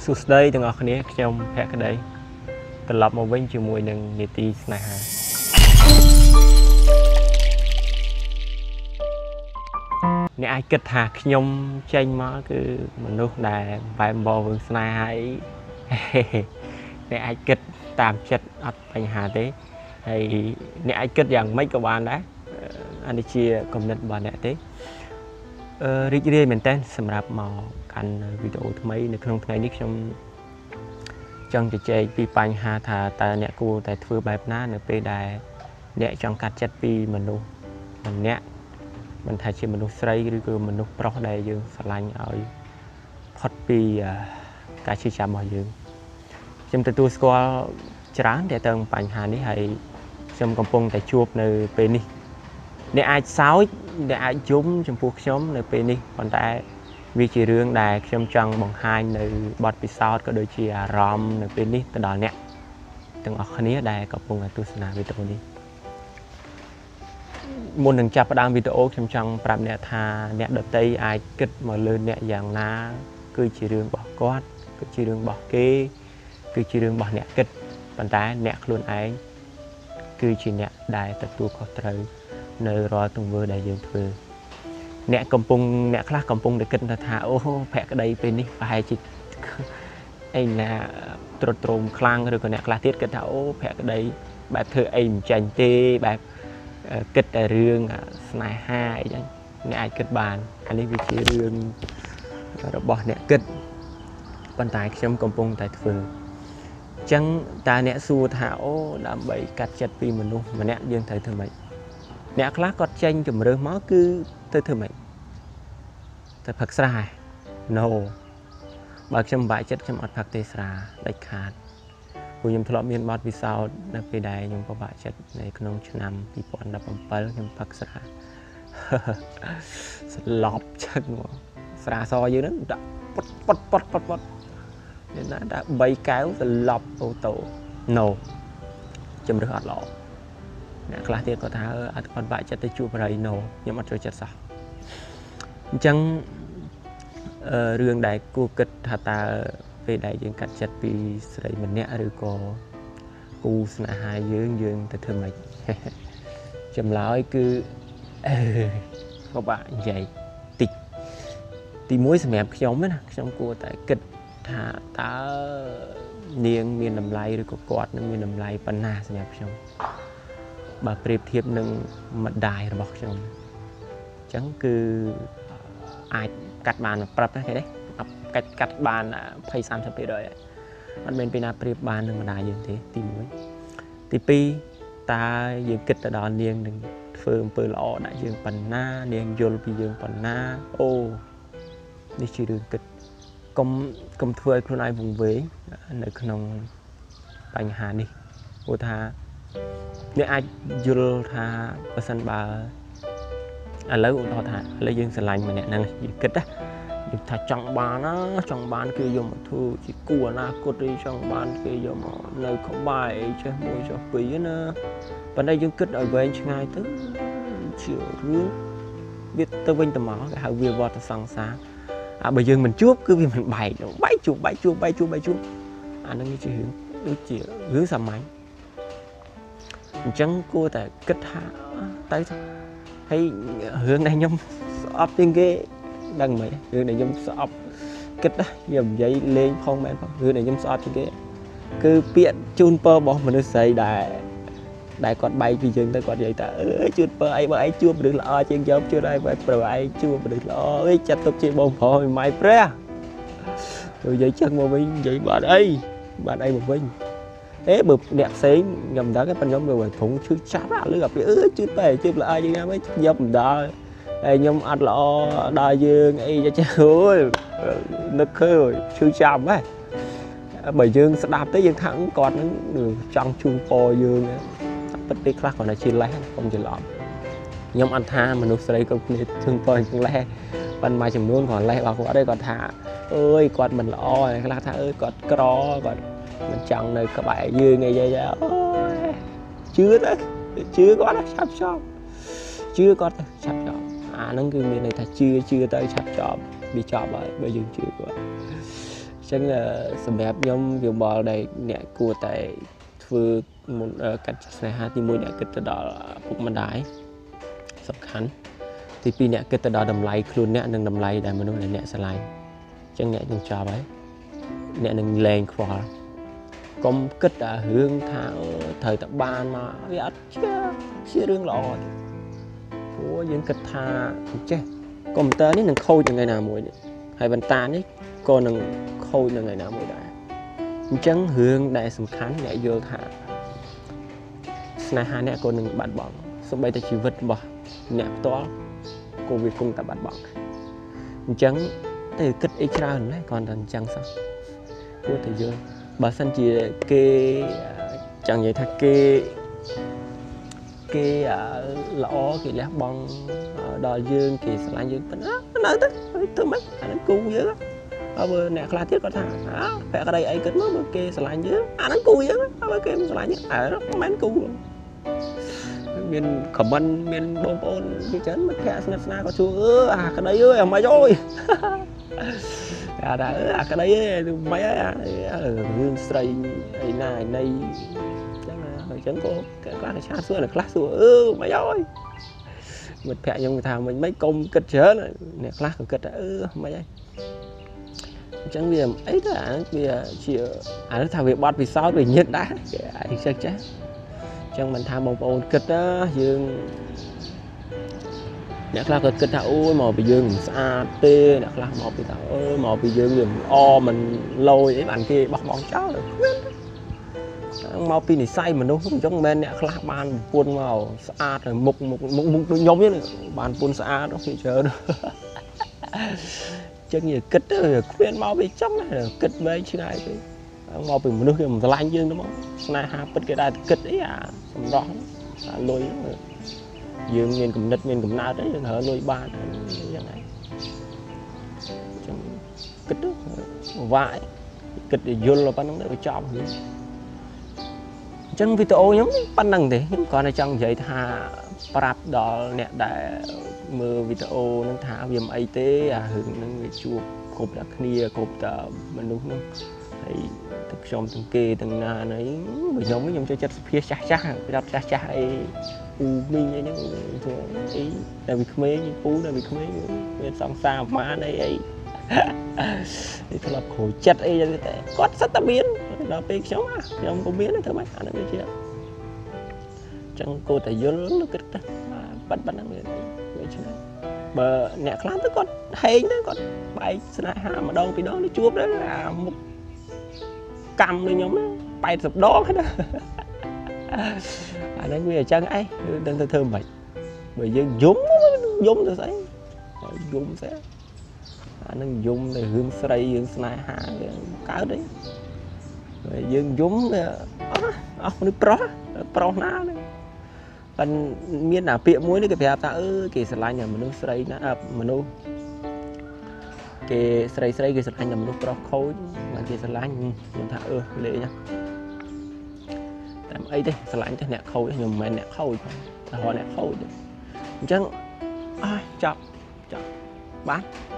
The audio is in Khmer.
สุดได้ถึงออกนี้ខ្ញុំแพ้กันได้ตลอดมาวิ่งជាមួយ នឹង នីតិស្នេហាអ្នកអាចគិតថាខ្ញុំចេញមកគឺមនុស្សដែលបែបបបរឿងស្នេហាអីអ្នកអាចគិតតាមចិត្តអត់បញ្ហាទេហើយអ្នកអាចគិតយ៉ាងម៉េចក៏បានដែរអានេះជាគំនិតរបស់អ្នកទេរីករាយមែនតើសម្រាប់មកកាន់វីដេអូថ្មីនៅក្នុងថ្ងៃនេះខ្ញុំចង់ជជែកពីបញ្ហាថាតើអ្នកគួរតែធ្វើបែបណានៅពេលដែលអ្នកចង់កាត់ចិត្តពីមនុស្សម្នាក់មិនថាជាមនុស្សស្រីឬក៏មនុស្សប្រុសដែលយើងស្រឡាញ់ឲ្យផុតពីការឈឺចាប់របស់យើងខ្ញុំទទួលស្គាល់ច្រើនតែទៅបញ្ហានេះហើយខ្ញុំកំពុងតែជួបនៅពេលនេះអ្នកអាចសើចអ្នកអាចយំចំពោះខ្ញុំនៅពេលនេះប៉ុន្តែវាជារឿងដែលខ្ញុំចង់បង្ហាញនៅបទពិសោធន៍ក៏ដូចជាអារម្មណ៍នៅពេលនេះទៅដល់អ្នកទាំងអស់គ្នាដែលកំពុងតែទស្សនាវីដេអូនេះមុននឹងចាប់ផ្ដើមវីដេអូខ្ញុំចង់ប្រាប់អ្នកថាអ្នកដទៃអាចគិតមកលើអ្នកយ៉ាងណាគឺជារឿងរបស់គាត់គឺជារឿងរបស់គេគឺជារឿងរបស់អ្នកគិតប៉ុន្តែអ្នកខ្លួនឯងគឺជាអ្នកដែលទទួលខុសត្រូវនៅរាល់ទង្វើដែលយើងធ្វើអ្នកខ្លះកំពុងតែគិតថាអូភក្តីពេលនេះប្រហែលជាអីណាត្រុតត្រោមខ្លាំងឬក៏អ្នកខ្លះទៀតគិតថាអូភក្តីបែបធ្វើអីមិនចាញ់ទេបែបគិតតែរឿងស្នេហាអីចឹងអ្នកអាចគិតបានអានេះវាជារឿងរបស់អ្នកគិតប៉ុន្តែខ្ញុំកំពុងតែធ្វើអញ្ចឹងតើអ្នកសួរថាអូដើម្បីកាត់ចិត្តពីមនុស្សម្នាក់យើងត្រូវធ្វើម៉េចអ្នកខ្លះគាត់ចេញជំរឿសមកគឺទៅធ្វើម៉េចទៅផឹកស្រា No បើខ្ញុំបាក់ចិត្តខ្ញុំអត់ផឹកទេស្រាដាច់ខាតព្រោះខ្ញុំធ្លាប់មានបទពិសោធន៍នៅពេលដែលខ្ញុំពិបាកចិត្តនៅក្នុងឆ្នាំ2017ខ្ញុំផឹកស្រាស្លប់ចឹងស្រាសយើងហ្នឹងដាក់ប៉ុតនេះណាដាក់3កែវស្លប់អូតូ No ជំរឿសអត់ល្អអ្នកខ្លះទៀតគាត់ថាអត់គាត់បាក់ចិត្តទៅជួបបរិយ No ខ្ញុំអត់ចូលចិត្តសោះអញ្ចឹងរឿងដែលគួរគិតថាតើពេលដែលយើងកាត់ចិត្តពីស្រីម្នាក់ឬក៏គូស្នេហាយើងទៅធ្វើម៉េចចម្លើយគឺក៏បាក់និយាយតិចទី1សម្រាប់ខ្ញុំណាខ្ញុំគួរតែគិតថាតើនាងមានតម្លៃឬក៏គាត់នឹងមានតម្លៃប៉ុណ្ណាសម្រាប់ខ្ញុំបើប្រៀបធៀបនឹងម្ដាយរបស់ខ្ញុំអញ្ចឹងគឺអាចកាត់បានប្រាប់ណាគេទេកាត់បាន20-30%ហើយអត់មានពេលណាប្រៀបបាននឹងម្ដាយយើងទេទី1ទី2តើយើងគិតទៅដល់នាងនឹងធ្វើអំពើល្អដាក់យើងប៉ុណ្ណានាងយល់ពីយើងប៉ុណ្ណាអូនេះជារឿងគិតកុំធ្វើឲ្យខ្លួនឯងវង្វេងនៅក្នុងបញ្ហានេះព្រោះថាអ្នកអាចយល់ថាបើសិនបើឥឡូវឧទាហរណ៍ថាឥឡូវយើងស្រឡាញ់ម្នាក់ហ្នឹងយើងគិតណាយើងថាចង់បានគេយកមកធ្វើជាគូអនាគតទេចង់បានគេយកមកនៅក្បែរអីចេះមួយចុះពីរណាប៉ុន្តែយើងគិតឲ្យវែងឆ្ងាយទៅជារឿងវាទៅវិញទៅមកគេហៅវាវត្តសង្សារបើយើងមិនជួបគឺវាមិនបែកជួបអាហ្នឹងជារឿងដូចជារឿងសាមញ្ញអញ្ចឹងគួរតែគិតថាទៅហើយរឿងដែលខ្ញុំស្អប់ជាងគេដឹងមិនរឿងដែលខ្ញុំស្អប់គិតណាខ្ញុំនិយាយលេងផងមែនផងរឿងដែលខ្ញុំស្អប់ជាងគេគឺពាក្យជូនពររបស់មនុស្សស្រីដែលគាត់បែកពីយើងទៅគាត់និយាយថាជូនពរអីបើឯងជួបមនុស្សល្អជាងខ្ញុំជួបឯងបើប្រឯងជួបមនុស្សល្អអីចាត់ទុកជាបងប្រុសម៉ៃព្រះទៅនិយាយចឹងមកវិញនិយាយបានអីមកវិញបើអ្នកផ្សេងខ្ញុំមិនដឹងទេប៉ុន្តែខ្ញុំមើលធំឈឺចាប់អាលឺអាពីជឿទៅជឿល្អជាងណាវិញខ្ញុំមិនដល់ហើយខ្ញុំអត់ល្អដល់យើងអីចេះអូយនឹកឃើញឈឺចាប់ហ៎បើយើងស្ដាប់ទៅយើងថាគាត់នឹងចង់ជូនពរយើងពិតពេលខ្លះគាត់តែជាលេសខ្ញុំច្រឡំខ្ញុំអត់ថាមនុស្សស្រីគ្រប់គ្នាជូនពរជាងលេសប៉ុន្តែមួយចំនួនគាត់លេសរបស់គាត់ទេគាត់ថាអើយគាត់មិនល្អខ្លះថាគាត់ក្រគាត់មិនចង់នៅក្បែរយើងអីចឹងអូយជឿទៅជឿគាត់ឆាប់ចប់ជឿគាត់ឆាប់ចប់អាហ្នឹងគឺមានន័យថាជឿទៅឆាប់ចប់វាចប់ហើយបើយើងជឿគាត់អ chẳng sầm đẹp nhóm việc bò đây nè cua tại vừa một cách này ha thì mỗi nè kết đó phục mặt đái sập khánh thì pi nè kết đó đầm lầy luôn nè đừng đầm lầy để mà nó lại nè sờ lầy chẳng nè đừng cho đấy nè đừng lên qua công kết hương thảo thời tập ban mà biết chia riêng lọ của những kết tha chứ còn tớ ní đừng khôi từ ngày nào muội hay bàn ta ní còn đừng khôi từ ngày nào muội đã chẳng hương đại sầm khánh nhẹ vô thả này hai nè còn đừng bạn bỏng xong bây giờ chỉ vật bỏ nè to cô việc cùng tập bạn bỏng chẳng thì kết ít ra hơn đấy còn đằng chẳng sao của thời gian bà sanh chỉ kê chẳng vậy thật kê lõ kì lẽ bong đò dương kì sờ lại dương tính nói tới mấy anh cu dữ ở bờ nè là thiết có thằng phải ở đây ấy kết nó bờ kê sờ lại dữ anh cu dữ ở bờ kê sờ lại dữ nó có mấy cu miền comment miền bông bông cái chén mất kẹt na có chú cái đấy ơi em mày rồi cái đấy mấy hương sray này chẳng có cái class xa xưa là class xưa mày ơi mình phẹ nhưng người ta mình mấy công kịch chớ nè class của kịch mày ơi chẳng vì ấy cả vì chỉ nó thằng việc bắt vì sao vì nhiệt đã anh sẽ chết chẳng mình tham một ôn kịch đó dương nè class kịch thà ôi màu bị dương xa tê nè class màu bị thà ơi màu bị dương liền o mình lôi ấy bạn kia bóc bóng cháu rồi mau pin này say mà đâu không giống men nè class ban buôn màu xa rồi mục nhóm như bàn buôn xa đó thì chờ nữa chân gì kịch rồi khuyên mau bị chấm này kịch mấy chứ này thì mau bị một nước kia một lạnh dương đúng không này ha bật cái đài kịch ấy xong đó lôi dương miền cầm nứt miền cầm na đấy hở lôi ba như này kịch đó vãi kịch để vô là ban nó để chọn chân video nhóm ban năng thế còn ở trong vậy thà prap đó nè để mưa video nó thả viêm ấy tế hưởng nó người chua cột đặc nia cột mình đúng không thì thực trong từng kê từng na đấy bởi nhóm với nhóm cho chất phía chắc chắc ấy u minh ấy những thường ý là việc mấy như phú là việc mấy người song xa má đây ấy thì thật là khổ chất ấy cho cái có rất ta biến đó bị sống không có biến thôi mấy anh nói chuyện chẳng cô thầy vô nó kịch bắt năng người này bờ nè lắm tới con hay đấy con bay sna ha mà đâu thì đó nó chuốc đấy là một cầm lên nhóm đó bay sập đó hết đó anh nói bây giờ chân ấy đang thơm vậy bởi vì dúng rồi đấy dúng sẽ anh dùng để hương sray hương sna ha cái đấy dương dúng nó pro ná anh miên là piệm muối cái việc ta cái sợi nhà mình nó sray nó mình nó cái sray cái sợi nhà mình nó pro khối mà cái sợi mình thả lệ nhá làm ấy đây sợi cái nẹt khối nhưng mà nẹt khối họ nẹt khối chẳng chọc bán